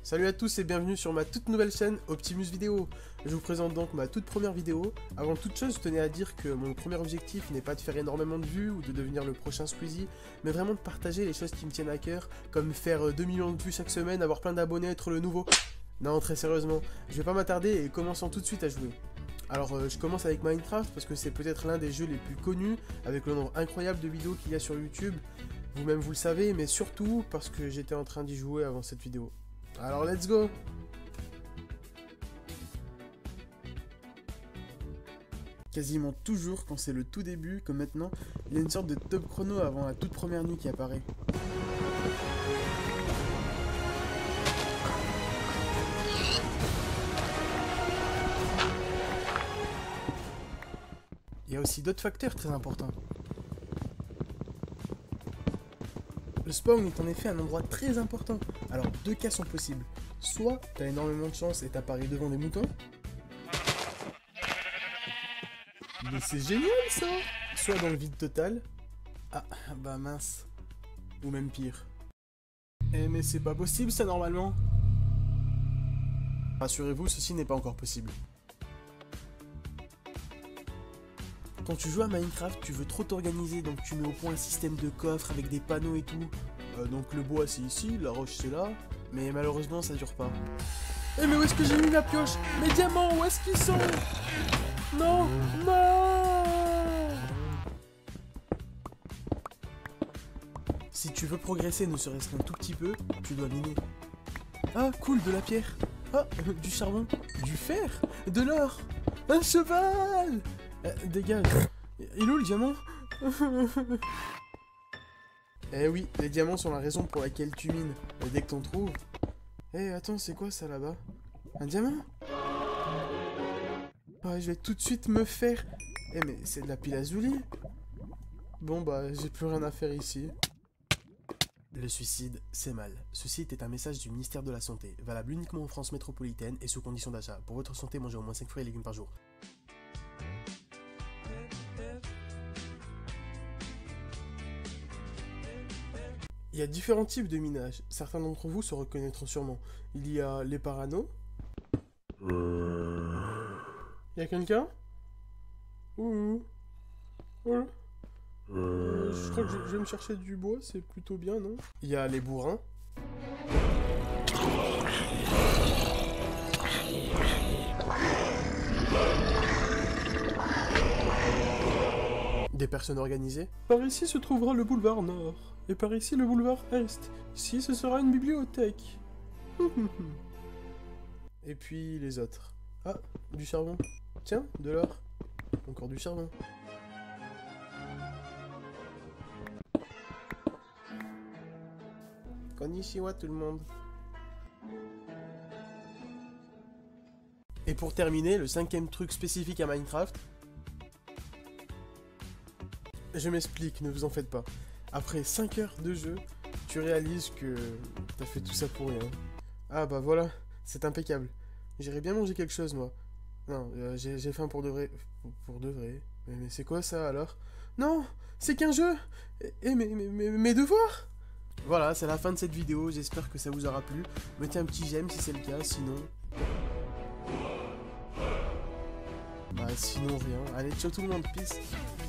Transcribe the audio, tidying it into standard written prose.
Salut à tous et bienvenue sur ma toute nouvelle chaîne Optimus Vidéo. Je vous présente donc ma toute première vidéo. Avant toute chose, je tenais à dire que mon premier objectif n'est pas de faire énormément de vues ou de devenir le prochain Squeezie, mais vraiment de partager les choses qui me tiennent à cœur, comme faire 2 millions de vues chaque semaine, avoir plein d'abonnés, être le nouveau. Non, très sérieusement, je vais pas m'attarder et commençons tout de suite à jouer. Alors je commence avec Minecraft parce que c'est peut-être l'un des jeux les plus connus, avec le nombre incroyable de vidéos qu'il y a sur YouTube. Vous-même vous le savez, mais surtout parce que j'étais en train d'y jouer avant cette vidéo. Alors let's go! Quasiment toujours quand c'est le tout début, comme maintenant, il y a une sorte de top chrono avant la toute première nuit qui apparaît. Il y a aussi d'autres facteurs très importants. Le spawn est en effet un endroit très important, alors deux cas sont possibles. Soit t'as énormément de chance et t'apparais devant des moutons. Mais c'est génial ça! Soit dans le vide total. Ah, bah mince. Ou même pire. Eh mais c'est pas possible ça normalement! Rassurez-vous, ceci n'est pas encore possible. Quand tu joues à Minecraft, tu veux trop t'organiser, donc tu mets au point un système de coffre avec des panneaux et tout. Donc le bois c'est ici, la roche c'est là, mais malheureusement ça dure pas. Eh mais où est-ce que j'ai mis ma pioche? Mes diamants, où est-ce qu'ils sont? Non, non! Si tu veux progresser ne serait-ce qu'un tout petit peu, tu dois miner. Ah cool, de la pierre. Ah, du charbon, du fer, de l'or, un cheval! Dégage. Il est où le diamant? Eh oui, les diamants sont la raison pour laquelle tu mines. Et dès que t'en trouves... Eh, attends, c'est quoi ça là-bas? Un diamant? Ouais, je vais tout de suite me faire... Eh, mais c'est de la lapis-lazuli. Bon, bah, j'ai plus rien à faire ici. Le suicide, c'est mal. Ceci était un message du ministère de la Santé, valable uniquement en France métropolitaine et sous condition d'achat. Pour votre santé, mangez au moins 5 fruits et légumes par jour. Il y a différents types de minage, certains d'entre vous se reconnaîtront sûrement. Il y a les paranos. Il y a quelqu'un? Ouh. Voilà. Je crois que je vais me chercher du bois, c'est plutôt bien, non? Il y a les bourrins. Des personnes organisées. Par ici se trouvera le boulevard Nord, et par ici le boulevard Est. Ici ce sera une bibliothèque. Et puis les autres. Ah, du charbon. Tiens, de l'or. Encore du charbon. Konnichiwa tout le monde. Et pour terminer, le cinquième truc spécifique à Minecraft. Je m'explique, ne vous en faites pas. Après 5 heures de jeu, tu réalises que t'as fait tout ça pour rien. Ah bah voilà, c'est impeccable. J'irais bien manger quelque chose moi. Non, j'ai faim pour de vrai. Pour de vrai. Mais c'est quoi ça alors? Non, c'est qu'un jeu. Et mes devoirs? Voilà, c'est la fin de cette vidéo, j'espère que ça vous aura plu. Mettez un petit j'aime si c'est le cas, sinon... Bah sinon rien. Allez, ciao tout le monde, peace.